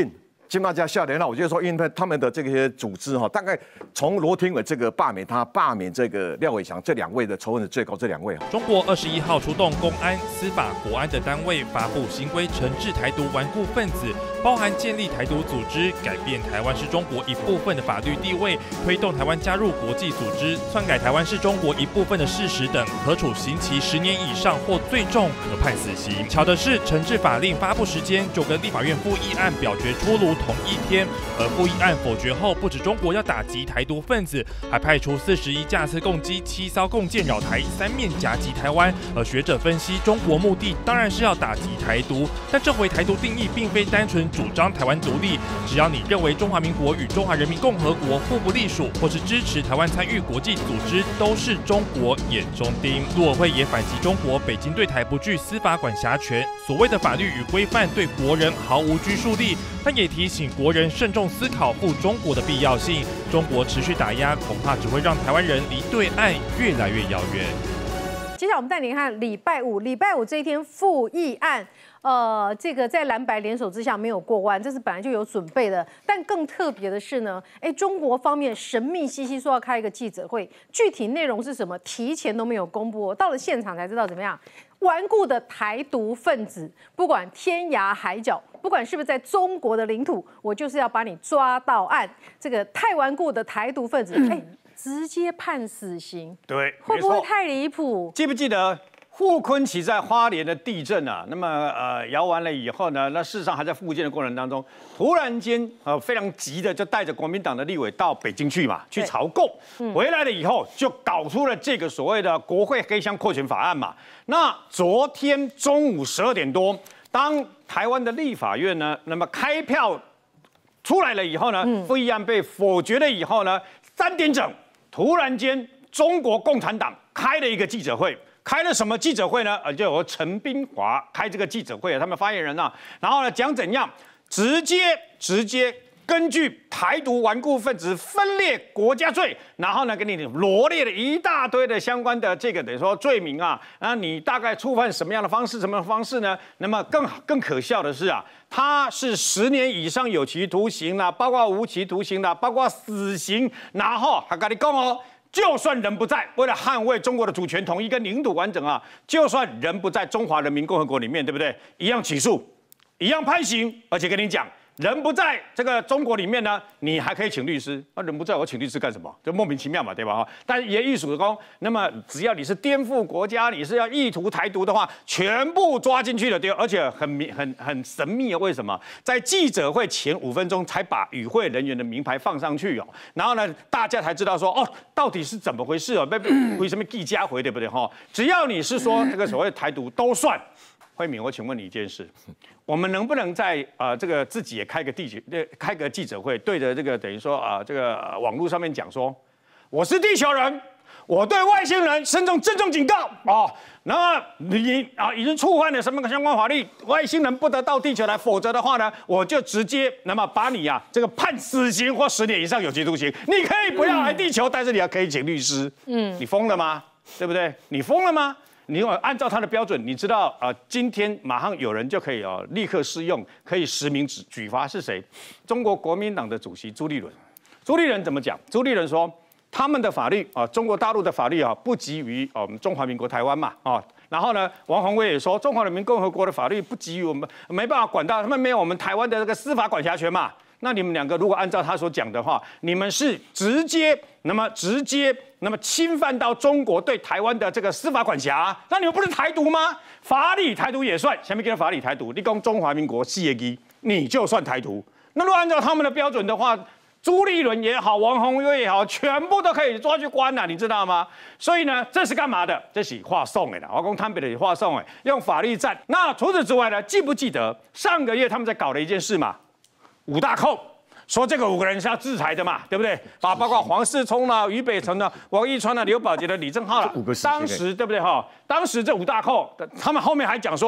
金马家笑脸，那我就说，因为他们的这些组织哈，大概从罗廷伟这个罢免他、罢免这个廖伟强这2位的仇恨值最高，这2位。 中国21号出动公安、司法、国安的单位，发布新规惩治台独顽固分子，包含建立台独组织、改变台湾是中国一部分的法律地位、推动台湾加入国际组织、篡改台湾是中国一部分的事实等，可处刑期10年以上或最重可判死刑。巧的是，惩治法令发布时间就跟立法院复议案表决出炉同一天，而复议案否决后，不止中国要打击台独分子，还派出41架次共机、7艘共舰扰台，3面夹击台湾。而学者分析，中国目的当然是要打击台独，但这回台独定义并非单纯主张台湾独立，只要你认为中华民国与中华人民共和国互不隶属，或是支持台湾参与国际组织，都是中国眼中钉。陆委会也反击中国北京对台不具司法管辖权，所谓的法律与规范对国人毫无拘束力，但也提醒国人慎重思考赴中国的必要性。中国持续打压，恐怕只会让台湾人离对岸越来越遥远。 接下来我们带您看礼拜五这一天复议案，这个在蓝白联手之下没有过关，这是本来就有准备的。但更特别的是呢，中国方面神秘兮兮说要开一个记者会，具体内容是什么，提前都没有公布，到了现场才知道怎么样。顽固的台独分子，不管天涯海角，不管是不是在中国的领土，我就是要把你抓到案。这个太顽固的台独分子，直接判死刑， 对， 会不会太离谱？ 记不记得傅昆萁在花莲的地震啊？那么摇完了以后呢，那事实上还在复建的过程当中，突然间非常急的就带着国民党的立委到北京去嘛，去朝贡。回来了以后就搞出了这个所谓的国会黑箱扩权法案嘛。那昨天中午12点多，当台湾的立法院呢，那么开票出来了以后呢，复议案被否决了以后呢，3点整。突然间，中国共产党开了一个记者会，开了什么记者会呢？就有陈冰华开这个记者会，他们发言人啊，然后呢讲怎样直接根据台独顽固分子分裂国家罪，然后呢给你罗列了一大堆的相关的这个等于说罪名啊，那你大概触犯什么样的方式？什么方式呢？那么更可笑的是啊，他是10年以上有期徒刑啦，包括无期徒刑啦，包括死刑，然后还跟你讲哦。就算人不在，为了捍卫中国的主权统一跟领土完整啊，就算人不在中华人民共和国里面，对不对？一样起诉，一样判刑，而且跟你讲，人不在这个中国里面呢，你还可以请律师。那人不在，我请律师干什么？就莫名其妙嘛，对吧？哈，但也艺术的工，那么只要你是颠覆国家，你是要意图台独的话，全部抓进去了，对，而且很神秘啊。为什么？在记者会前5分钟才把与会人员的名牌放上去哦，然后呢，大家才知道说哦，到底是怎么回事哦？为什么记家回对不对？哈，只要你是说这个所谓台独都算。慧敏，我请问你一件事，我们能不能在这个自己也开个记者会，对着这个等于说这个网络上面讲说，我是地球人，我对外星人郑重警告啊！那么你已经触犯了什么相关法律，外星人不得到地球来，否则的话呢，我就直接那么把你这个判死刑或10年以上有期徒刑。你可以不要来地球，但是你要可以请律师。你疯了吗？对不对？你疯了吗？你按照他的标准，你知道今天马上有人就可以立刻适用，可以实名举发是谁？中国国民党的主席朱立伦。朱立伦怎么讲？朱立伦说，他们的法律中国大陆的法律不及于我们中华民国台湾嘛然后呢，王宏威也说，中华人民共和国的法律不及于我们，没办法管到，他们没有我们台湾的这个司法管辖权嘛。那你们2个如果按照他所讲的话，你们是直接侵犯到中国对台湾的这个司法管辖，那你们不是台独吗？法理台独也算，下面叫法理台独，你讲中华民国4个字，你就算台独。那如果按照他们的标准的话，朱立伦也好，王宏威也好，全部都可以抓去关了，你知道吗？所以呢，这是干嘛的？这是画送的啦，我讲坦白的画送用法律战。那除此之外呢，记不记得上个月他们在搞的一件事嘛？5大扣，说这个5个人是要制裁的嘛，对不对？包括黄世聪啦、俞北辰啦、王义川啦、刘宝杰的、李正浩啦，当时对不对哈？当时这5大扣，他们后面还讲说，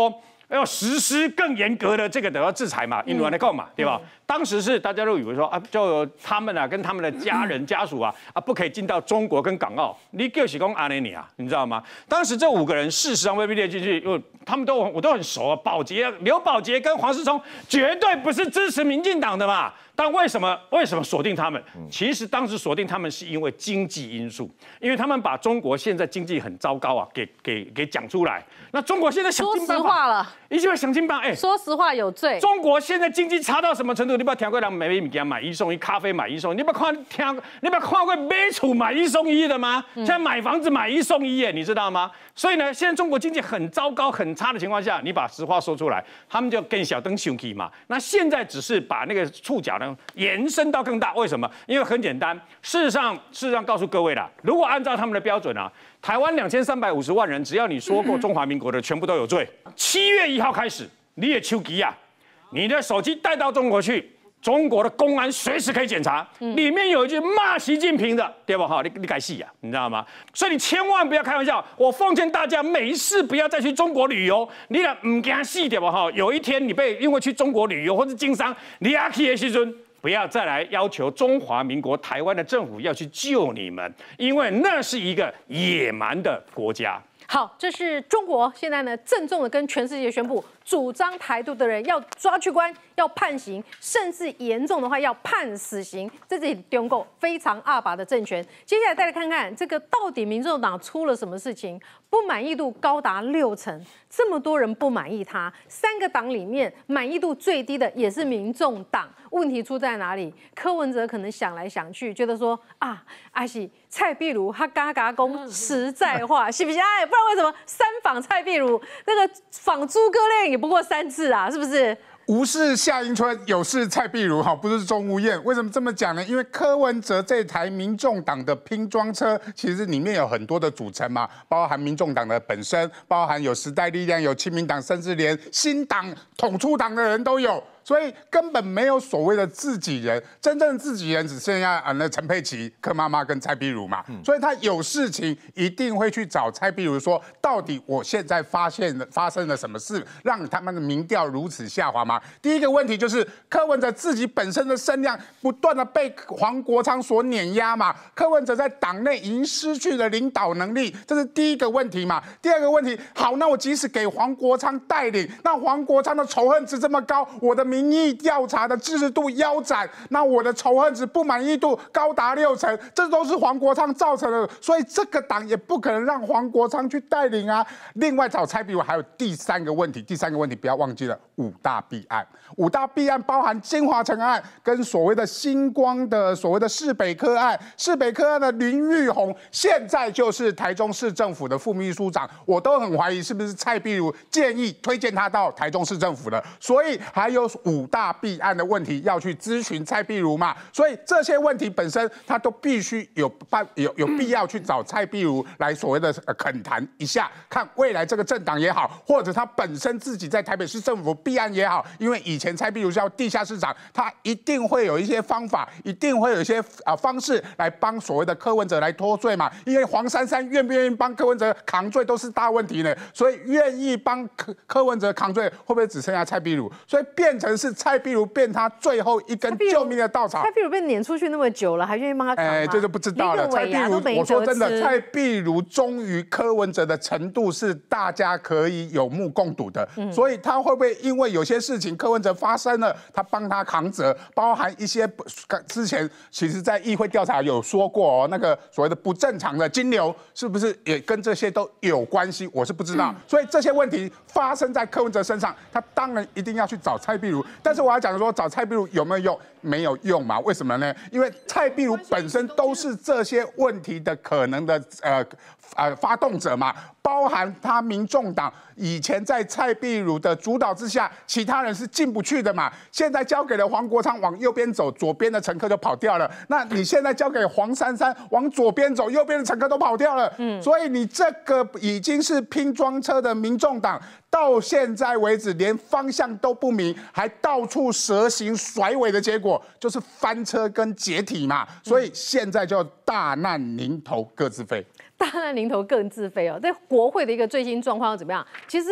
要实施更严格的这个得到制裁嘛，印度来讲嘛，对吧？当时是大家都以为说啊，就他们啊跟他们的家人家属啊不可以进到中国跟港澳，你就是讲阿内尼啊，你知道吗？当时这5个人事实上被列进去，因为他们我都很熟啊，刘宝杰跟黄世聪绝对不是支持民进党的嘛。但为什么锁定他们？其实当时锁定他们是因为经济因素，因为他们把中国现在经济很糟糕啊，给讲出来。那中国现在想尽办法， 说实话了， 一定会想尽办法。 说实话有罪。 中国现在经济差到什么程度？你不要听过人买物件买1送1，咖啡买1送1，你不要看过买厝买1送1的吗？现在买房子买1送1耶，你知道吗？所以呢，现在中国经济很糟糕、很差的情况下，你把实话说出来，他们就更小灯生气嘛。那现在只是把那个触角呢延伸到更大，为什么？因为很简单，事实上告诉各位啦，如果按照他们的标准啊，台湾2350万人，只要你说过中华民国的，全部都有罪。7月1号开始，你也手机啊，你的手机带到中国去。中国的公安随时可以检查，里面有一句骂习近平的，对吧？哈，你改戏啊，你知道吗？所以你千万不要开玩笑。我奉劝大家，没事不要再去中国旅游。你若唔惊死对吧？哈，有一天你因为去中国旅游或者经商，你要去的时阵，不要再来要求中华民国台湾的政府要去救你们，因为那是一个野蛮的国家。 好，这是中国现在呢，郑重的跟全世界宣布，主张台独的人要抓去关，要判刑，甚至严重的话要判死刑。这是中共非常阿拔的政权。接下来再来看看这个到底民众党出了什么事情，不满意度高达60%，这么多人不满意他，3个党里面满意度最低的也是民众党。问题出在哪里？柯文哲可能想来想去，觉得说啊是蔡壁如他嘎公实在话，是不是？不然为什么3访蔡壁如，那个访诸葛亮也不过3次啊，是不是？ 无事夏迎春，有事蔡壁如，不是钟无艳。为什么这么讲呢？因为柯文哲这台民众党的拼装车，其实里面有很多的组成嘛，包含民众党的本身，包含有时代力量、有亲民党，甚至连新党统出党的人都有。所以根本没有所谓的自己人，真正的自己人只剩下那陈佩琪、柯妈妈跟蔡壁如嘛。所以他有事情一定会去找蔡壁如说，到底我现在发生了什么事，让他们的民调如此下滑吗？第一个问题就是柯文哲自己本身的声量不断的被黄国昌所碾压嘛，柯文哲在党内已经失去了领导能力，这是第一个问题嘛。第二个问题，好，那我即使给黄国昌带领，那黄国昌的仇恨值这么高，我的民意调查的支持度腰斩，那我的仇恨值不满意度高达60%，这都是黄国昌造成的，所以这个党也不可能让黄国昌去带领啊。另外找蔡壁如还有第三个问题不要忘记了5大弊案，5大弊案包含金华城案跟所谓的星光的所谓的市北科案，市北科案的林玉红现在就是台中市政府的副秘书长，我都很怀疑是不是蔡壁如建议推荐他到台中市政府的，所以还有5大弊案的问题要去咨询蔡壁如嘛，所以这些问题本身他都必须有必要去找蔡壁如来所谓的恳谈一下，看未来这个政党也好，或者他本身自己在台北市政府弊案也好，因为以前蔡壁如叫地下市长，他一定会有一些方法，一定会有一些方式来帮所谓的柯文哲来脱罪嘛，因为黄珊珊愿不愿意帮柯文哲扛罪都是大问题呢，所以愿意帮柯文哲扛罪，会不会只剩下蔡壁如？所以变成是蔡壁如变他最后一根救命的稻草。 蔡壁如被撵出去那么久了，还愿意帮他扛吗？ 这就不知道了。蔡壁如，我说真的，蔡壁如忠于柯文哲的程度是大家可以有目共睹的。所以他会不会因为有些事情柯文哲发生了，他帮他扛责，包含一些之前其实在议会调查有说过那个所谓的不正常的金流，是不是也跟这些都有关系？我是不知道。所以这些问题发生在柯文哲身上，他当然一定要去找蔡壁如。但是我要讲说，找蔡壁如有没有用？没有用嘛？为什么呢？因为蔡壁如本身都是这些问题的可能的发动者嘛，包含他民众党以前在蔡壁如的主导之下，其他人是进不去的嘛。现在交给了黄国昌往右边走，左边的乘客就跑掉了。那你现在交给黄珊珊往左边走，右边的乘客都跑掉了。所以你这个已经是拼装车的民众党，到现在为止连方向都不明，还到处蛇行甩尾的结果，就是翻车跟解体嘛。所以现在就大难临头各自飞。 大难临头各自飞哦。在国会的一个最新状况怎么样？其实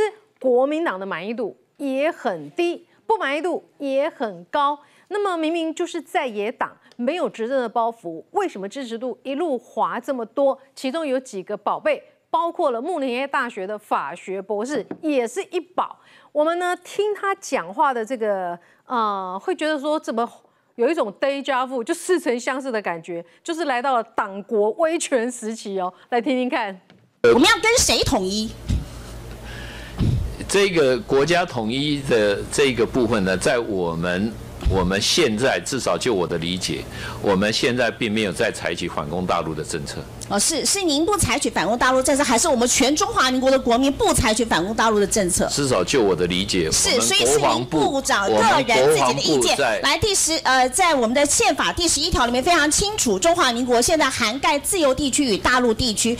国民党的满意度也很低，不满意度也很高。那么明明就是在野党没有执政的包袱，为什么支持度一路滑这么多？其中有几个宝贝，包括了慕尼黑大学的法学博士，也是一宝。我们呢听他讲话的这个会觉得说怎么有一种 déjà vu， 就似曾相识的感觉，就是来到了党国威权时期哦。来听听看， 我们要跟谁统一？ 这个国家统一的这个部分呢，在我们现在至少就我的理解，我们现在并没有在采取反攻大陆的政策。 哦，是您不采取反攻大陆政策，还是我们全中华民国的国民不采取反攻大陆的政策？ 至少就我的理解， 是，所以是您部长个人自己的意见。来，在我们的宪法第11条里面非常清楚，中华民国现在涵盖自由地区与大陆地区。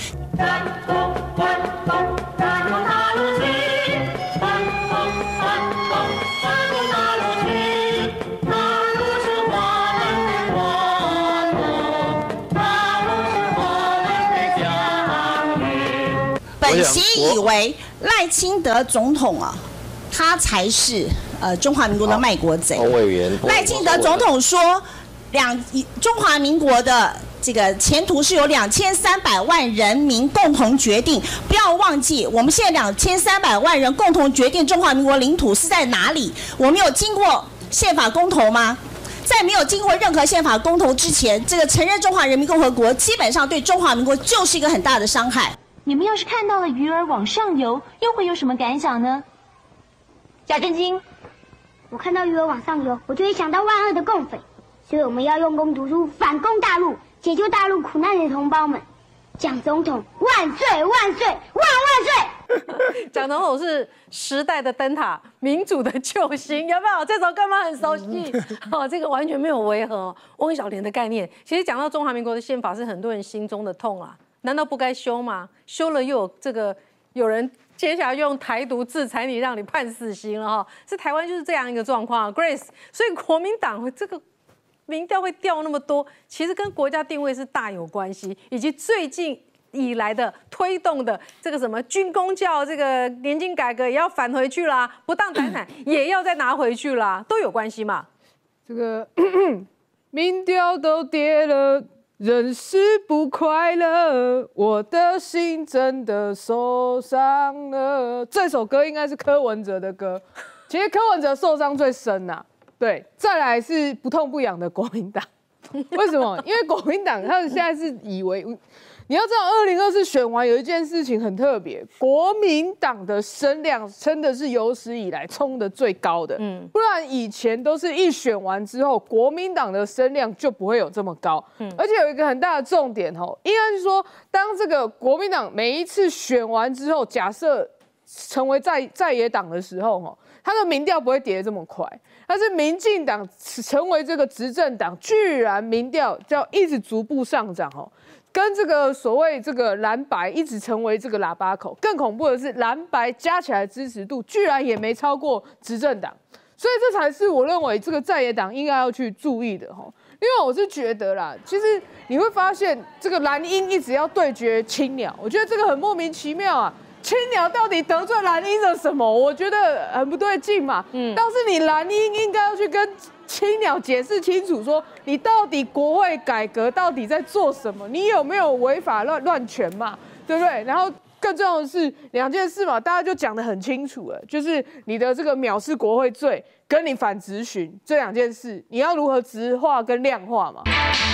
本席以为赖清德总统啊，他才是中华民国的卖国贼。赖清德总统说，中华民国的这个前途是由2300万人民共同决定。不要忘记，我们现在2300万人共同决定中华民国领土是在哪里。我们有经过宪法公投吗？在没有经过任何宪法公投之前，这个承认中华人民共和国，基本上对中华民国就是一个很大的伤害。 你们要是看到了鱼儿往上游，又会有什么感想呢？贾正金， 我看到鱼儿往上游，我就会想到万恶的共匪，所以我们要用功读书，反攻大陆，解救大陆苦难的同胞们。蒋总统万岁万岁万万岁！ 蒋总统是时代的灯塔，民主的救星，有没有？这首歌吗？很熟悉。这个完全没有违和。翁小莲的概念，其实讲到中华民国的宪法，是很多人心中的痛啊。难道不该修吗？修了又有有人接下来用台独制裁你，让你判死刑了哈。是台湾就是这样一个状况 ，Grace。所以国民党这个民调会掉那么多，其实跟国家定位是大有关系，以及最近以来的推动的这个什么军公教这个年金改革也要返回去啦，不当财产也要再拿回去啦，都有关系嘛。 这个民调都跌了。人是不快乐，我的心真的受伤了。这首歌应该是柯文哲的歌，其实柯文哲受伤最深呐。对，再来是不痛不痒的国民党。为什么？因为国民党他们现在是以为，你要知道，2024选完有一件事情很特别，国民党的声量真的是有史以来冲的最高的。不然以前都是一选完之后，国民党的声量就不会有这么高。而且有一个很大的重点应该是说，当这个国民党每一次选完之后，假设成为在野党的时候，他的民调不会跌得这么快。但是民进党成为这个执政党，居然民调就要一直逐步上涨跟这个所谓这个蓝白一直成为这个喇叭口，更恐怖的是蓝白加起来支持度居然也没超过执政党，所以这才是我认为这个在野党应该要去注意的因为我是觉得啦，其实你会发现这个蓝鹰一直要对决青鸟，我觉得这个很莫名其妙啊。青鸟到底得罪蓝鹰了什么？我觉得很不对劲嘛。但是你蓝鹰应该要去跟青鸟解释清楚，说你到底国会改革到底在做什么？你有没有违法乱权嘛？对不对？然后更重要的是2件事嘛，大家就讲得很清楚了，就是你的这个藐视国会罪跟你反质询这2件事，你要如何质化跟量化嘛？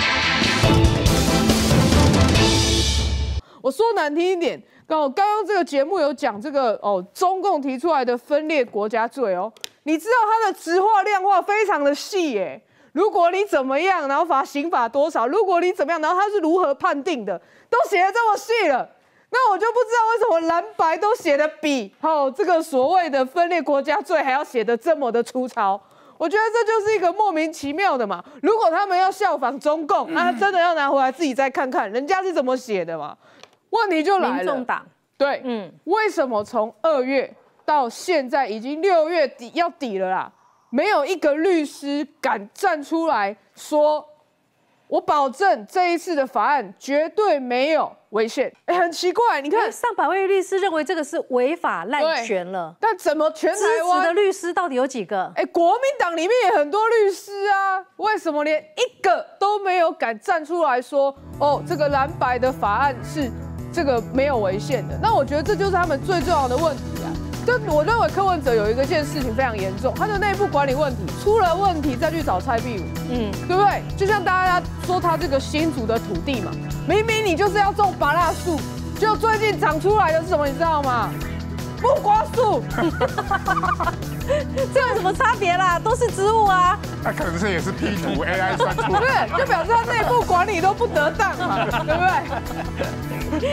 我说难听一点。刚刚这个节目有讲这个中共提出来的分裂国家罪你知道它的质化量化非常的细耶。如果你怎么样，然后刑罚多少？如果你怎么样，然后它是如何判定的，都写得这么细了，那我就不知道为什么蓝白都写得比这个所谓的分裂国家罪还要写得这么的粗糙。我觉得这就是一个莫名其妙的嘛。如果他们要效仿中共，那真的要拿回来自己再看看人家是怎么写的嘛。问题就来了， 民众党对，为什么从2月到现在已经6月底要底了啦，没有一个律师敢站出来说我保证这一次的法案绝对没有违宪。很奇怪，你看上百位律师认为这个是违法滥权了， 但怎么全台湾支持的律师到底有几个？ 国民党里面也很多律师啊，为什么连一个都没有敢站出来说，这个蓝白的法案是这个没有违宪的？那我觉得这就是他们最重要的问题啊。就我认为柯文哲有一件事情非常严重，他的内部管理问题出了问题再去找蔡壁如，对不对？就像大家说他这个新竹的土地嘛，明明你就是要种芭乐树，就最近长出来的是什么，你知道吗？木瓜树， 这有什么差别啦？都是植物啊。 那可能是也是 P 图 AI 算出来， 对，就表示他内部管理都不得当嘛，对不对？